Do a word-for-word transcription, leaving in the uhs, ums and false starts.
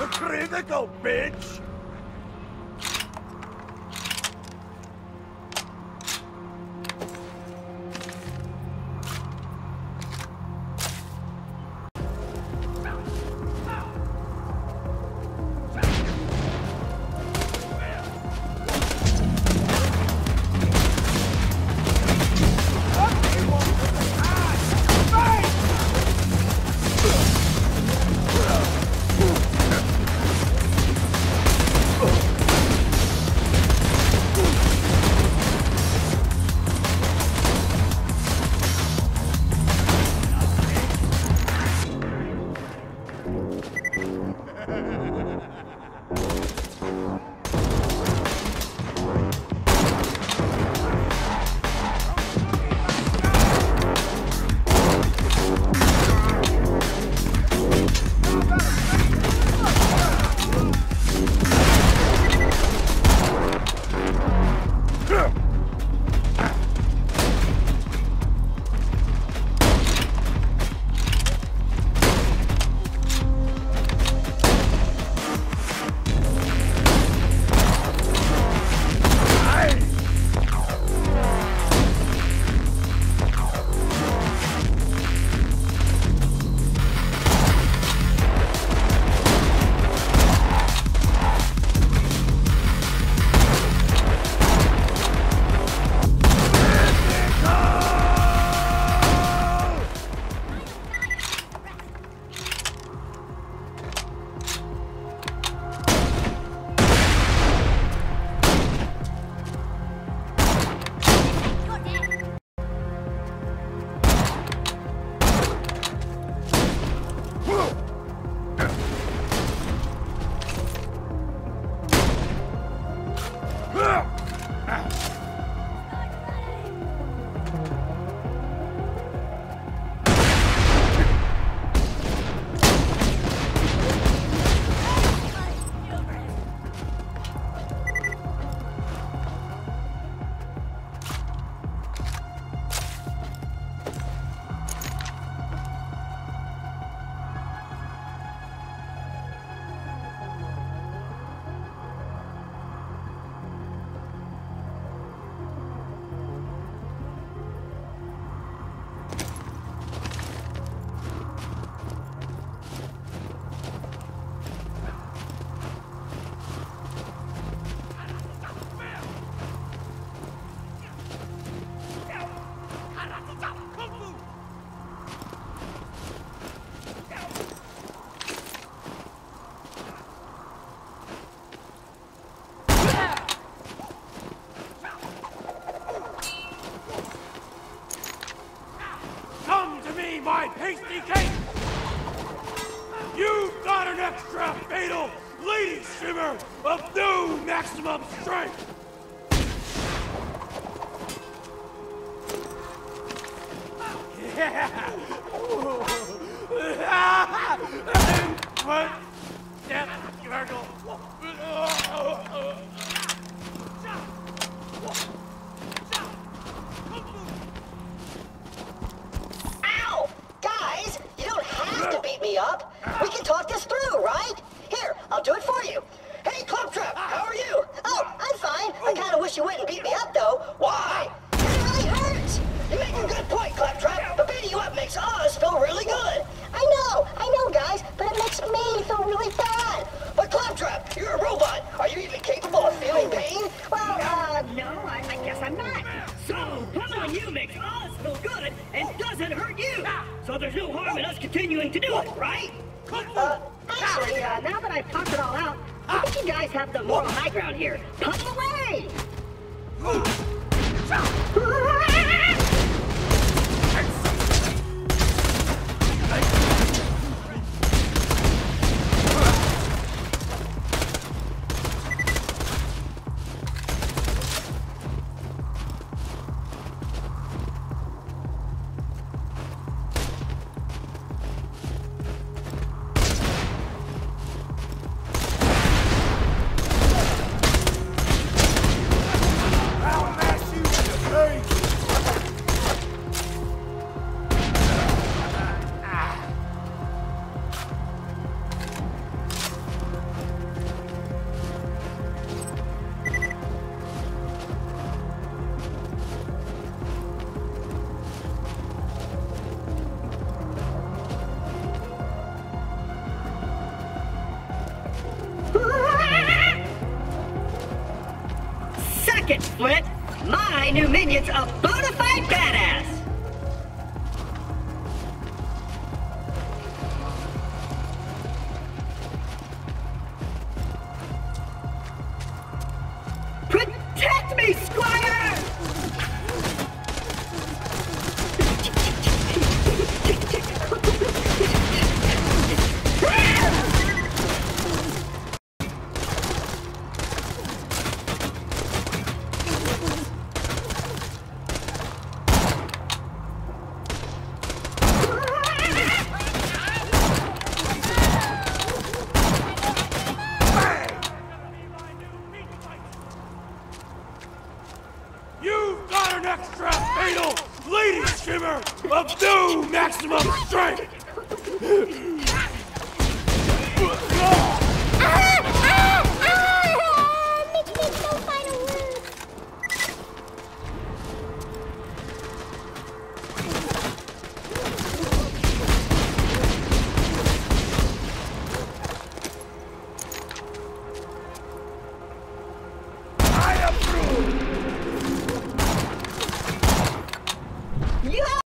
Critical, bitch! My pasty cake! You've got an extra fatal lady shimmer of new maximum strength! Yeah! What? Death gurgle! Me up. We can talk this through, right? Here, I'll do it for you. Hey, Claptrap, how are you? Oh, I'm fine. I kind of wish you wouldn't beat me up, though. Why? It really hurts. You make a good point, Claptrap, but beating you up makes us feel really good. I know, I know, guys, but it makes me feel really bad. But Claptrap, you're a robot. Are you even capable of feeling pain? Well, uh... No, I, I guess I'm not. So, pummeling you makes us feel good and doesn't hurt you. So there's no harm in us continuing to do it, right? Uh, Actually, uh, now that I've talked it all out, I think you guys have the moral high ground here. Pummel away! I'll mash you in the face! Flint. My new minion's a bona fide badass. Protect me, Squire! You've got an extra fatal lady shimmer of new maximum strength!